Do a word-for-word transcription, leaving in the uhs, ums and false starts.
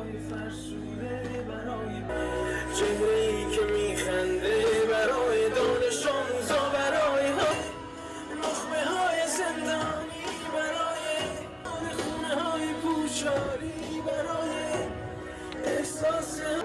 فرسوده برای چهره‌ای که میخنده، برای دانش آموزا، برای نخبه های زندانی، برای خونه های پوچالی، برای احساس